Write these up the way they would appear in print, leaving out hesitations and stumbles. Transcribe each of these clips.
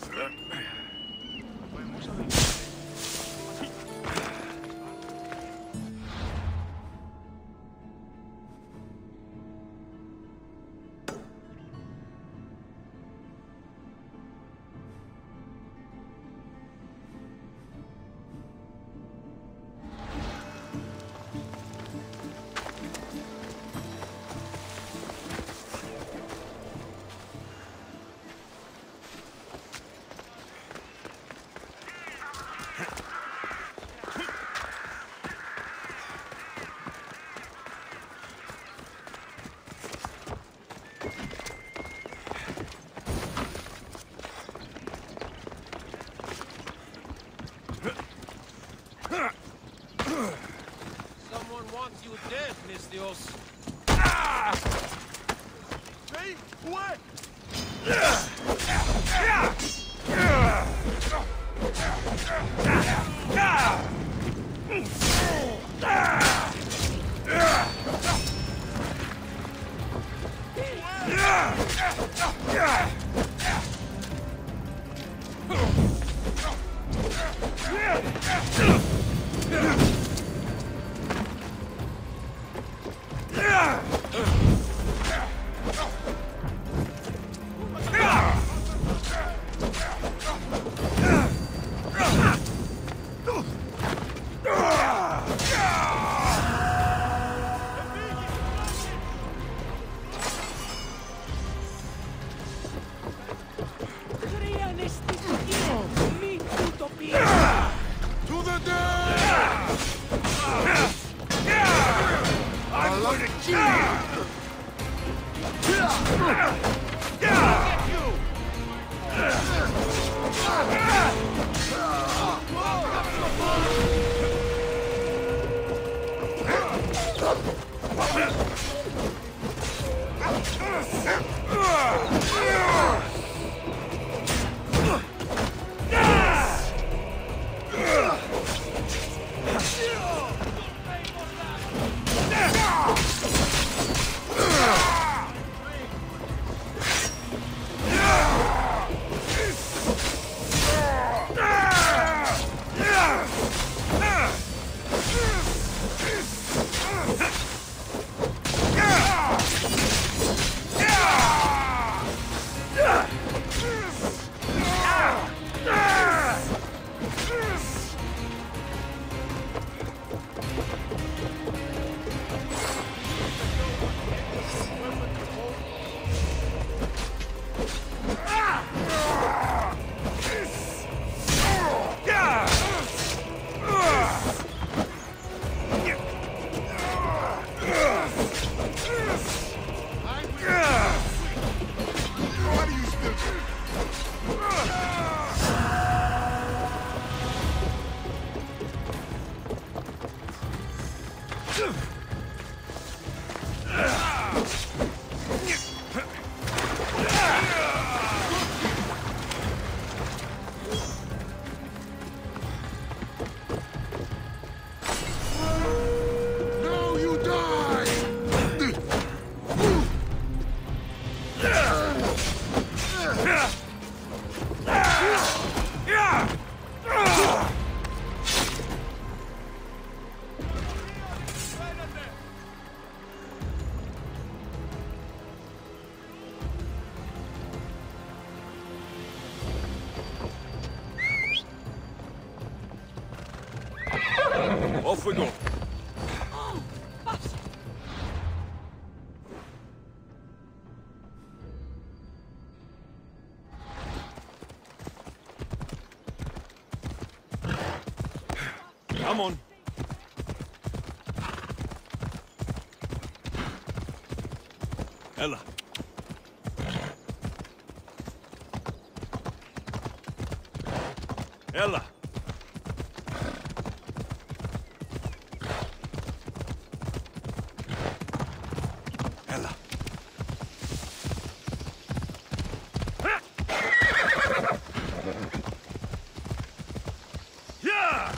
Someone wants you dead, Misthios. Say what? Off we go. Come on. Ella. Ella. Ella. Yeah!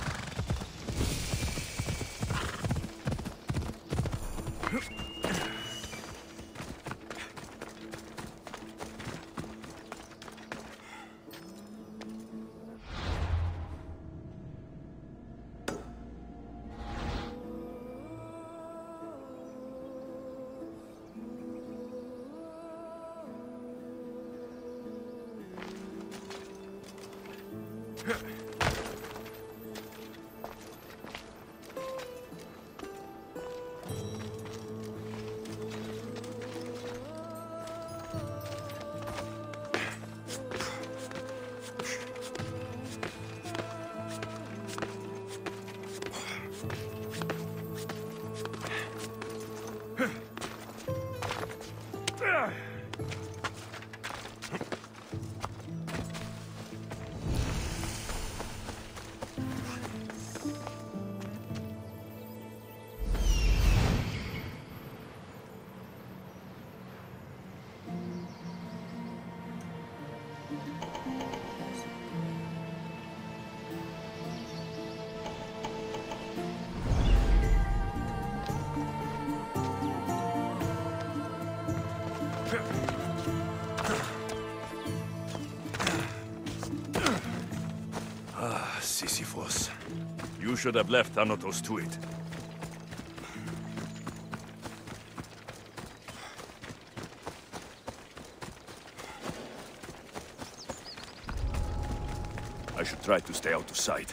Sisyphus. You should have left Thanatos to it. I should try to stay out of sight.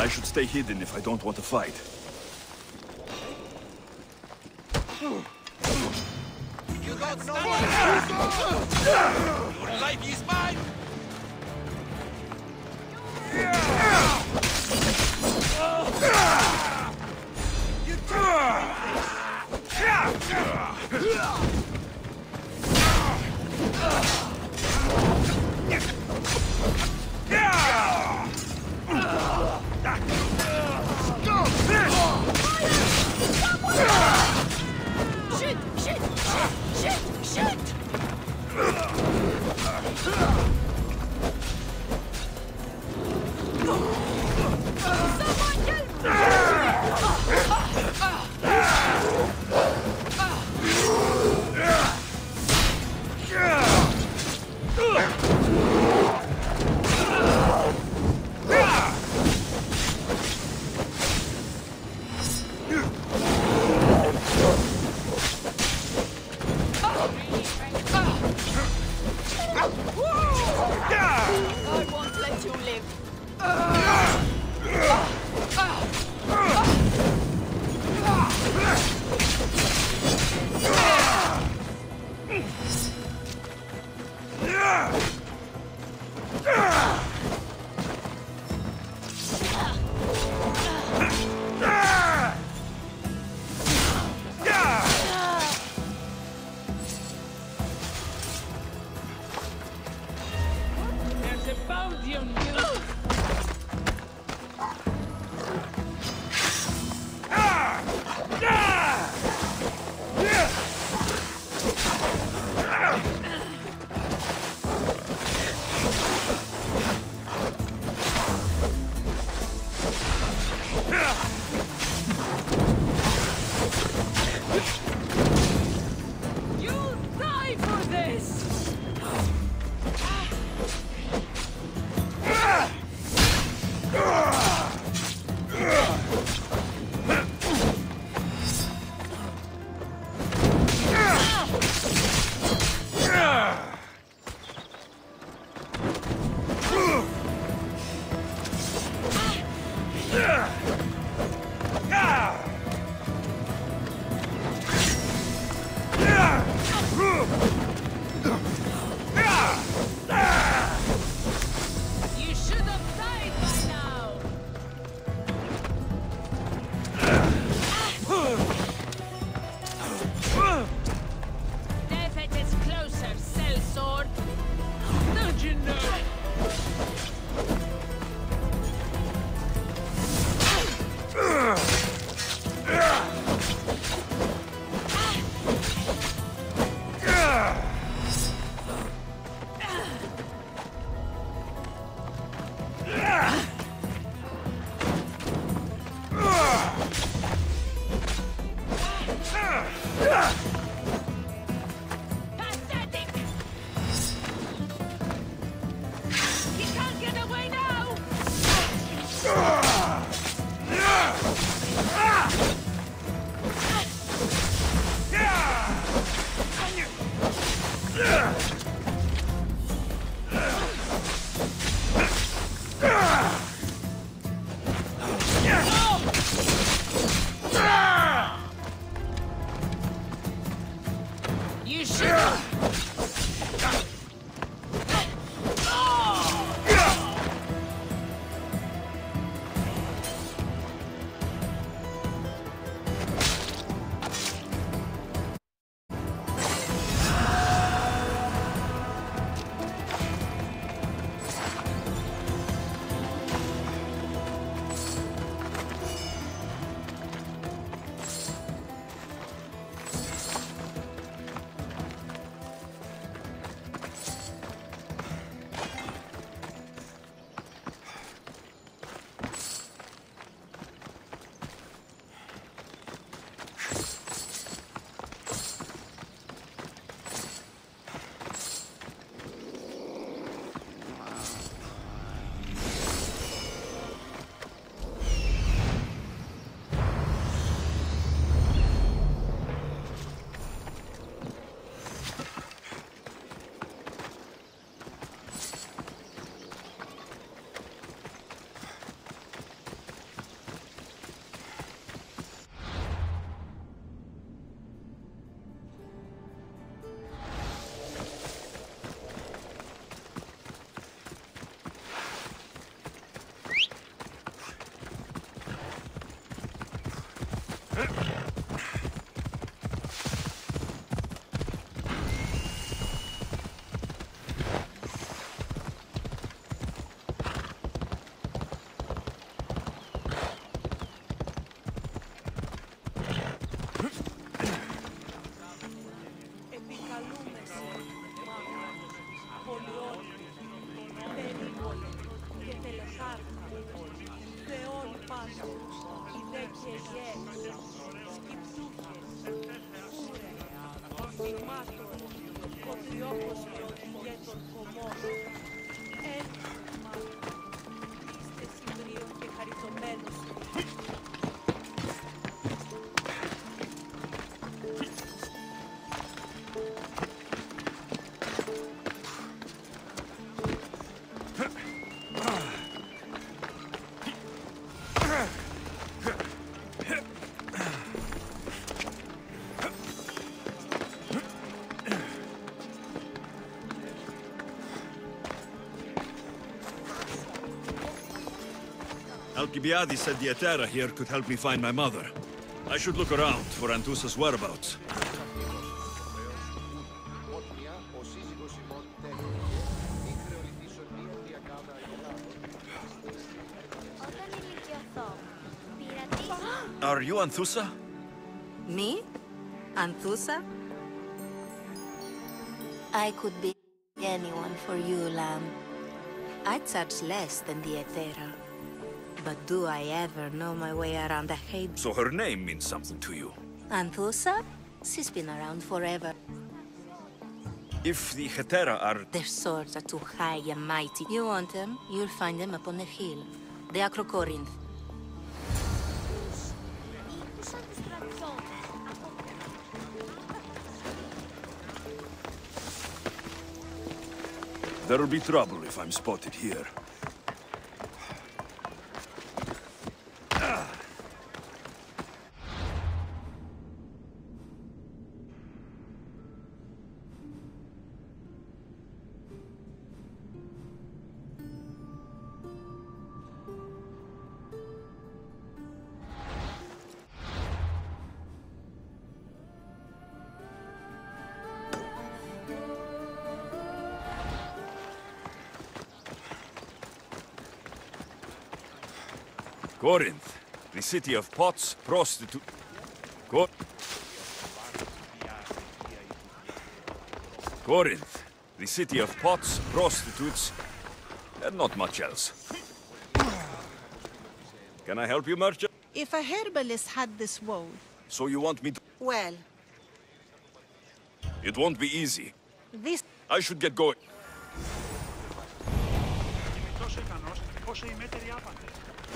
I should stay hidden if I don't want to fight. You got stuck! Your life is mine! Shoot! Shoot! Shoot! Shoot! Someone help I won't let you live. There's a bounty on you! You'll die for this! Θεών πάντων, ιδέ και γες, σκυψούχες, φούρε, ορφημάτων, κοτριόπος και οδηγέ των κομμών, έλφημα, είστε συμπρίων και χαριτωμένος. Alcibiades said the Aetera here could help me find my mother. I should look around for Anthusa's whereabouts. Are you Anthusa? Me? Anthusa? I could be anyone for you, lamb. I charge less than the Aetera. But do I ever know my way around the Hades? So her name means something to you. Anthusa? She's been around forever. If the Hetera are... Their swords are too high and mighty. You want them, you'll find them upon the hill. The Acrocorinth. There'll be trouble if I'm spotted here. Corinth, the city of pots, prostitute... Corinth, the city of pots, prostitutes, and not much else. Can I help you, merchant? If a herbalist had this woad... So you want me to... Well, It won't be easy. this... I should get going. Τόσο ικανός, όσο οι μέτεροι άπαντες.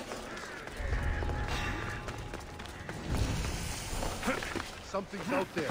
Something's out there.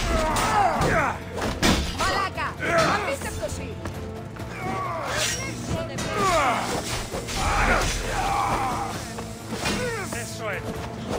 Μαλάκα! Απίστευτος είναι!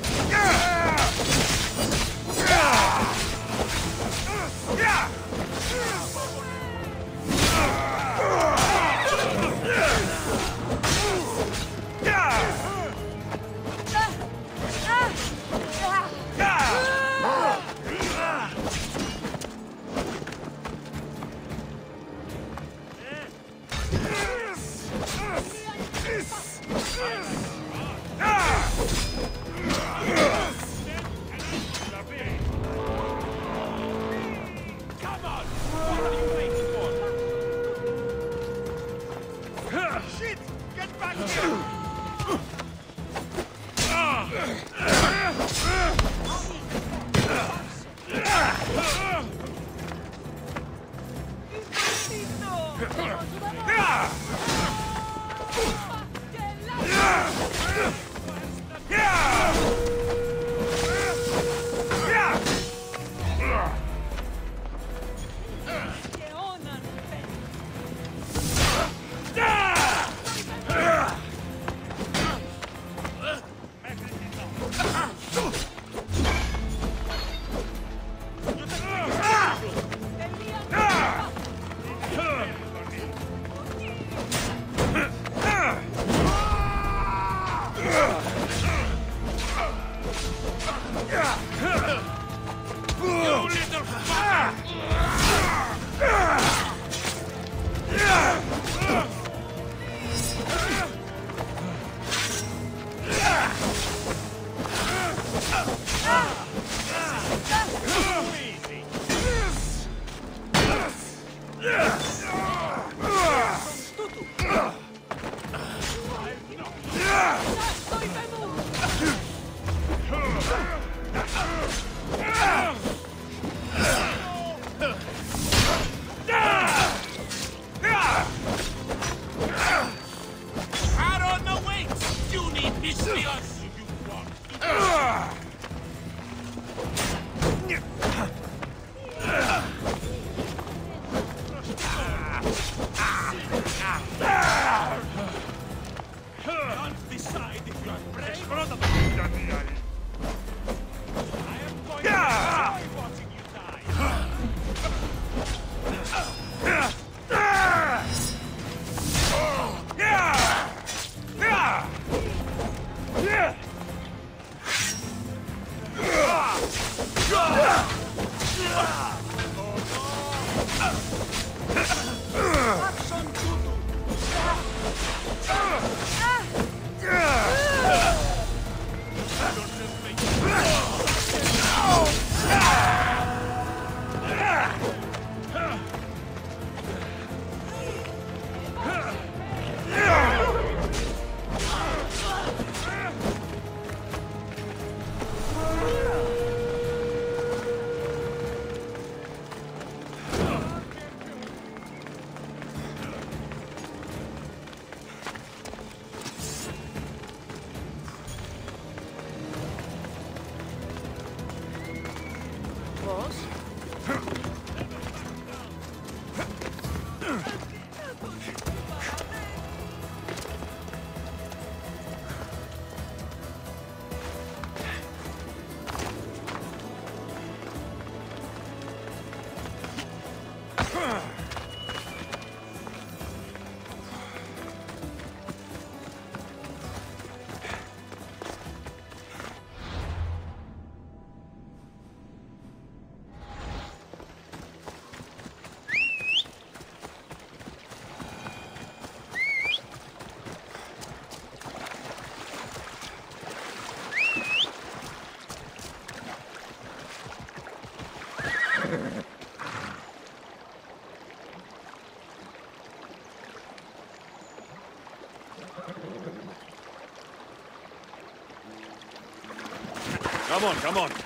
Come on, come on.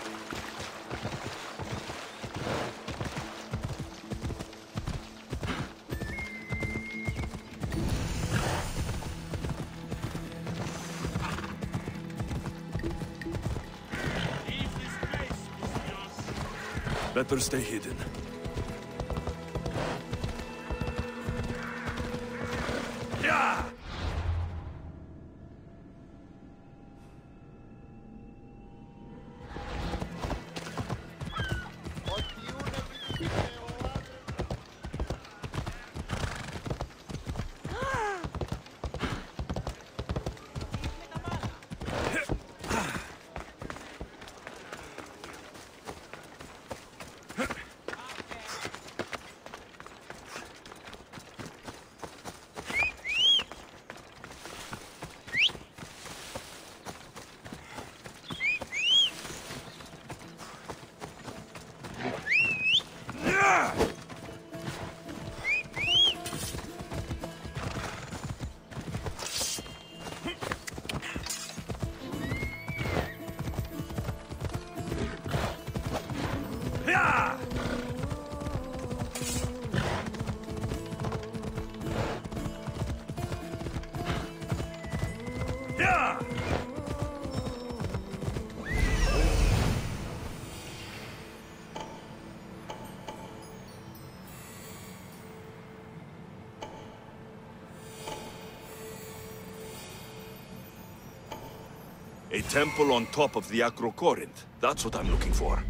Better stay hidden. A temple on top of the Acrocorinth. That's what I'm looking for.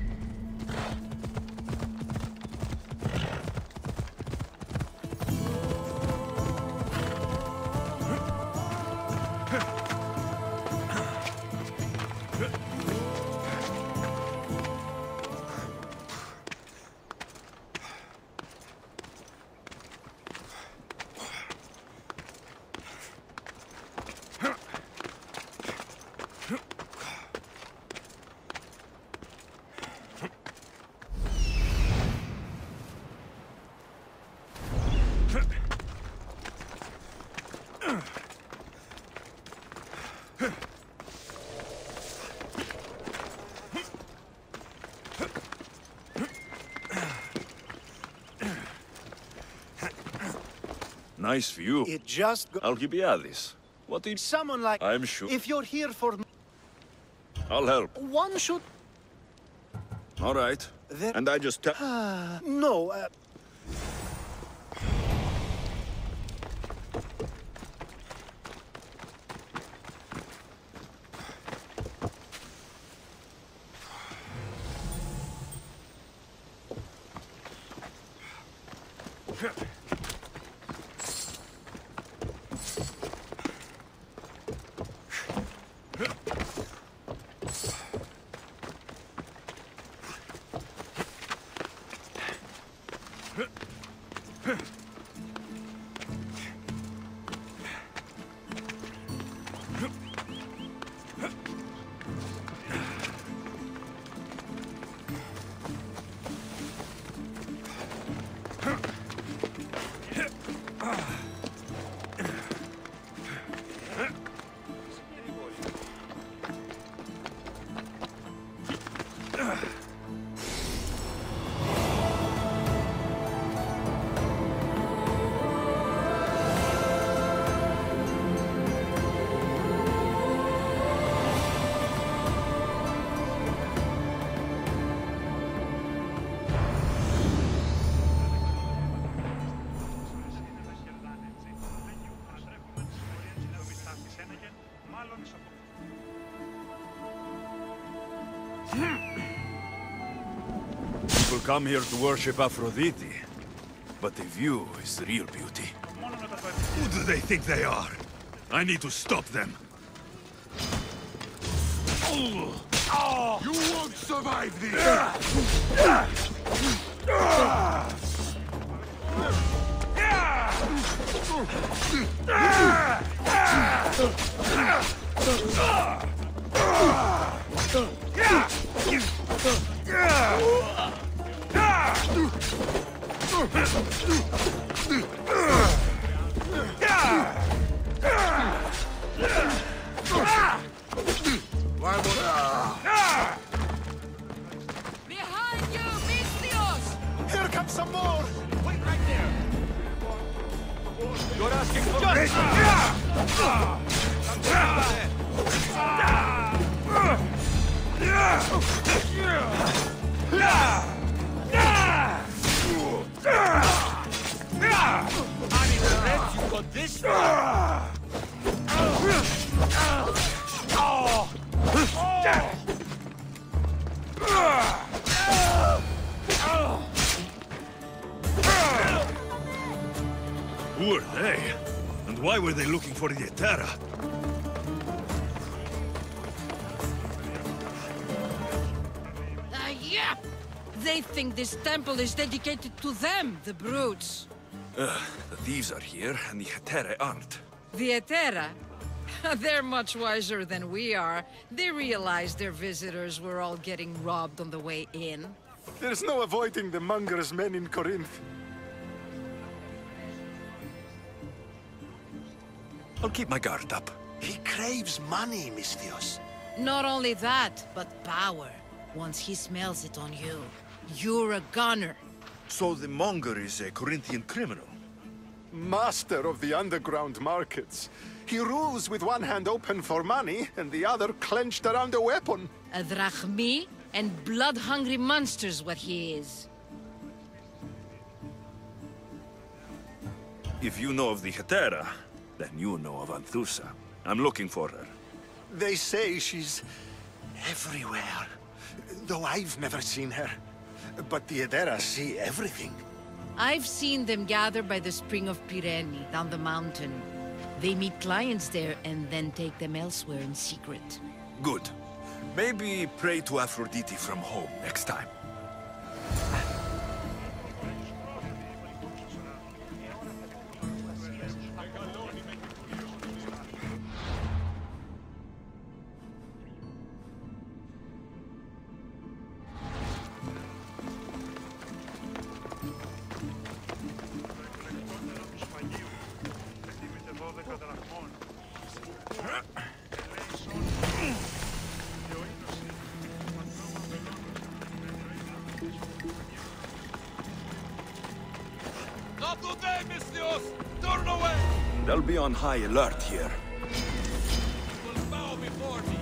Nice view. It just Alcibiades. What did... Someone like... I'm sure. If you're here for... I'll help. One should... All right. There... And I just... no, People come here to worship Aphrodite. But the view is the real beauty. Who do they think they are? I need to stop them. You won't survive this! Behind you, Misthios! Here comes some more! Wait right there! You're asking for justice! I'm impressed you got this far! Who are they? And why were they looking for the Hetera? Yeah! They think this temple is dedicated to them, the brutes. The thieves are here, and the Hetera aren't. The Hetera? They're much wiser than we are. They realized their visitors were all getting robbed on the way in. There's no avoiding the Munger's men in Corinth. I'll keep my guard up. He craves money, Misthios. Not only that, but power. Once he smells it on you, you're a gunner. So the Monger is a Corinthian criminal? Master of the underground markets. He rules with one hand open for money and the other clenched around a weapon. A drachmi and blood-hungry monster's what he is. If you know of the Hetera, then you know of Anthusa. I'm looking for her. They say she's everywhere, though I've never seen her. But the Edera see everything. I've seen them gather by the Spring of Pirene, down the mountain. They meet clients there and then take them elsewhere in secret. Good. Maybe pray to Aphrodite from home next time. Not today, Misthios! Turn away! They'll be on high alert here. Will bow before me.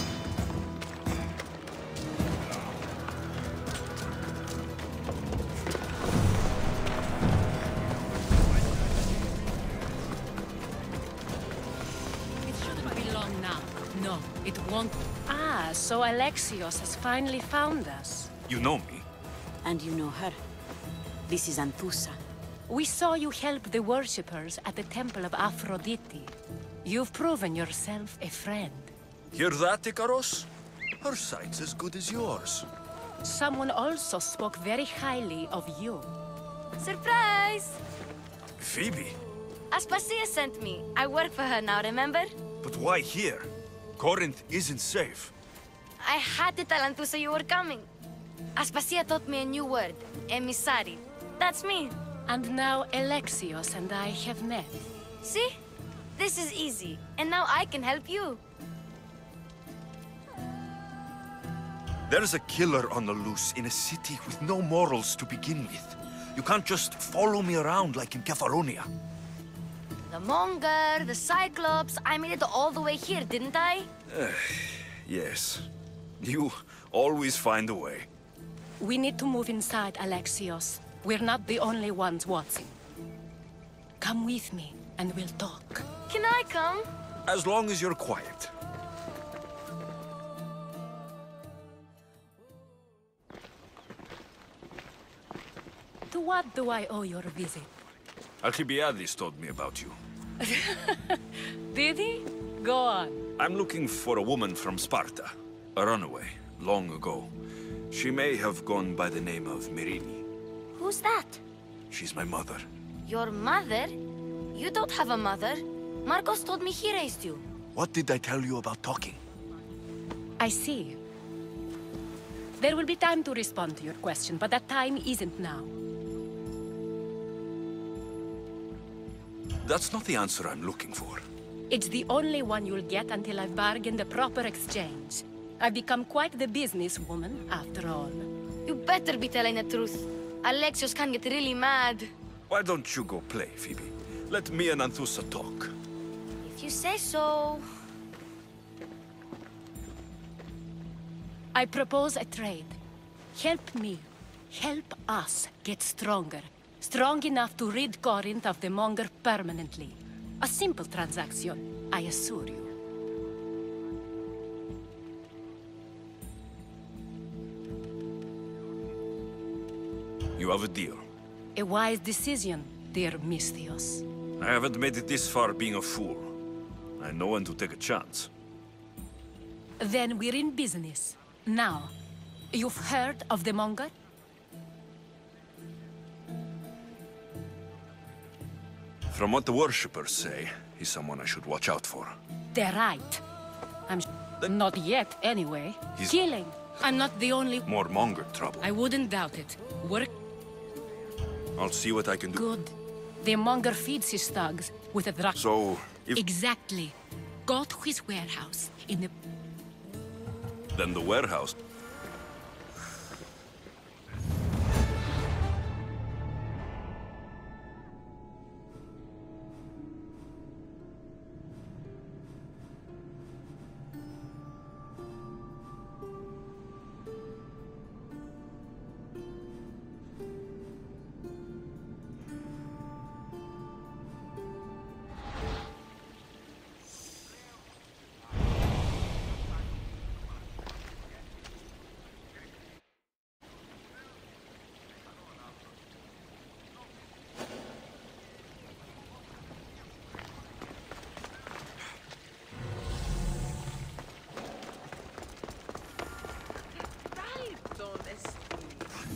It shouldn't be long now. No, it won't. Ah, so Alexios has finally found us. You know me. And you know her. This is Anthusa. We saw you help the worshippers at the Temple of Aphrodite. You've proven yourself a friend. Hear that, Ikaros? Her sight's as good as yours. Someone also spoke very highly of you. Surprise! Phoebe? Aspasia sent me. I work for her now, remember? But why here? Corinth isn't safe. I had to tell Anthusa you were coming. Aspasia taught me a new word, emissary. That's me. And now Alexios and I have met. See? This is easy. And now I can help you. There's a killer on the loose in a city with no morals to begin with. You can't just follow me around like in Kepharonia. The Monger, the Cyclops, I made it all the way here, didn't I? Yes. You always find a way. We need to move inside, Alexios. We're not the only ones watching. Come with me, and we'll talk. Can I come? As long as you're quiet. To what do I owe your visit? Alcibiades told me about you. Did he? Go on. I'm looking for a woman from Sparta. A runaway, long ago. She may have gone by the name of Myrine. Who's that? She's my mother. Your mother? You don't have a mother. Marcos told me he raised you. What did I tell you about talking? I see. There will be time to respond to your question, but that time isn't now. That's not the answer I'm looking for. It's the only one you'll get until I've bargained the proper exchange. I've become quite the businesswoman, after all. You better be telling the truth. Alexios can get really mad. Why don't you go play, Phoebe? Let me and Anthusa talk. If you say so. I propose a trade. Help me. Help us get stronger. Strong enough to rid Corinth of the Monger permanently. A simple transaction, I assure you. You have a deal. A wise decision, dear Misthios. I haven't made it this far being a fool. I know when to take a chance. Then we're in business. Now, you've heard of the Monger? From what the worshippers say, he's someone I should watch out for. They're right. Not yet, anyway. He's killing. I'm not the only... More Monger trouble. I wouldn't doubt it. Work... I'll see what I can do. Good. The Monger feeds his thugs with a drug. So, if... Exactly. Go to his warehouse in the... Then the warehouse...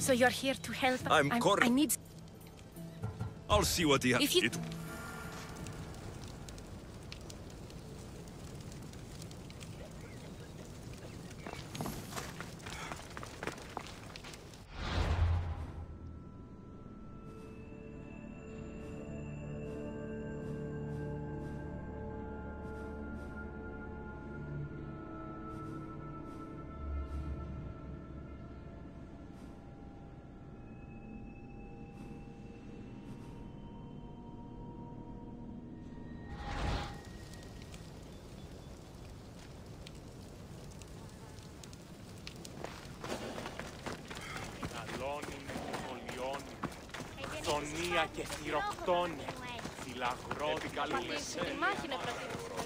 So you're here to help? I need... I'll see what he has. Τονία και θυροκτώνει. Φυλαγρότη καλή σε μάχη να κρατήσουμε.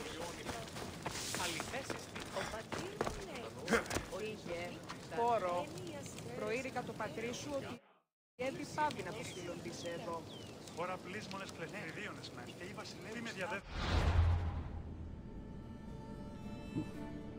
Ο πατήρ μου λέει. Είχε πόρο. Προείρηκα το πατρί σου ότι έδει πάβει να το στείλονται εδώ. Ώρα πλείσμονες κλειστήριονες με. Και η βασιλεύει με διαδεύει.